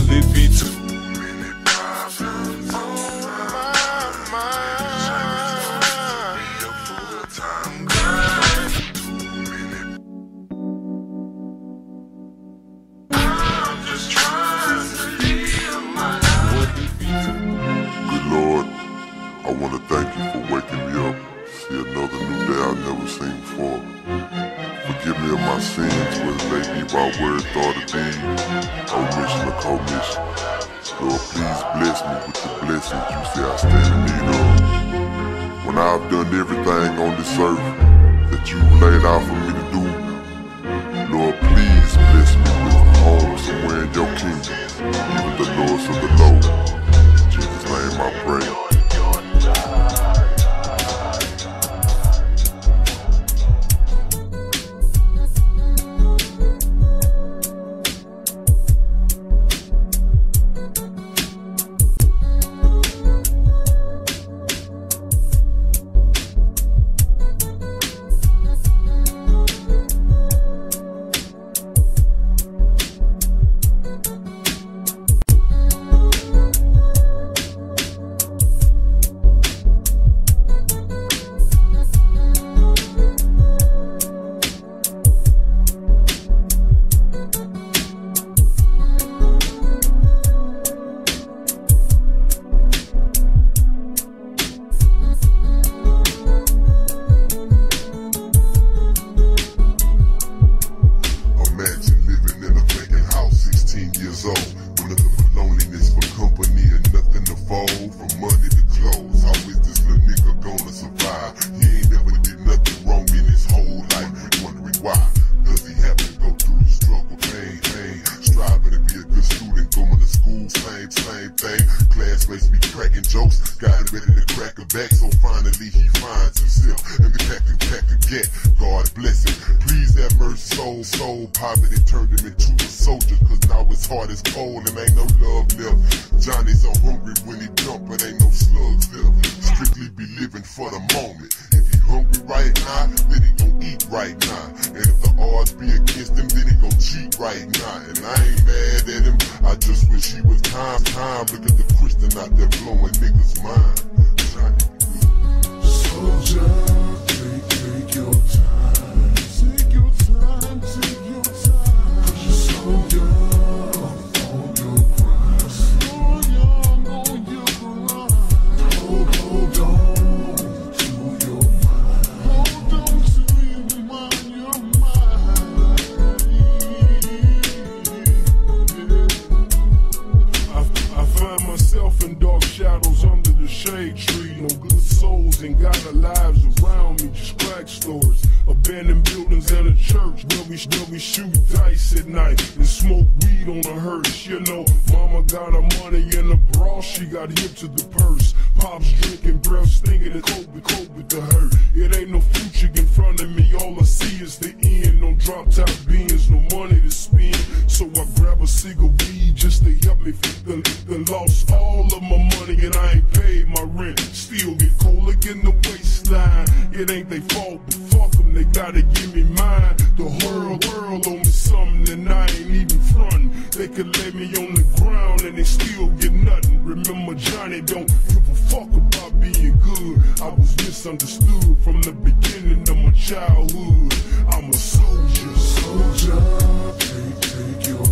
Will it be too I want to thank you for waking me up, see another new day I've never seen before. Forgive me of my sins, whether they be by word, thought, or deed, omission or commission. Lord, please bless me with the blessings you say I stand in need of. When I've done everything on this earth that you've laid out for me to do, Lord, please bless me with a home somewhere in your kingdom, even the lowest of the low. In Jesus' name I pray. Classmates be cracking jokes, got him ready to crack a back, so finally he finds himself and be pack to get. God bless him, please have mercy, soul. Poverty turned him into a soldier, cause now his heart is cold and ain't no love left. Johnny's so hungry when he dump, but ain't no slugs left. Strictly be living for the moment. If he hungry right now, then he gon' eat right now. And if the odds be against him, then he gon' cheat right now. And I ain't mad at him, I just wish he was time. Look at the Christian out there blowing niggas' mind. Soldier, take your time. Take your time, take your time. 'Cause you're so young on your grind. So young on your grind. Hold on to your mind. Hold on to your mind, your mind. I find myself in dark shadows under the shade tree. No good souls ain't got our lives around me, just crack stores, abandoned buildings and a church where we shoot dice at night and smoke weed on a hearse. You know, mama got her money in the bra, she got hip to the purse. Pops drinking, breath stinking, and cope with the hurt. It ain't no future in front of me, all I see is the end. No drop top beans, no money to spend, so I grab a cigar weed just to help me. Then lost all of my money and I ain't paid my rent. Still get cold in the waistline. It ain't they fault, but fuck them, they gotta give me mine. The world owe me something and I ain't even frontin'. They could lay me on the ground and they still get nothing. Remember, Johnny don't give a fuck about being good. I was misunderstood from the beginning of my childhood. I'm a soldier. Soldier, take your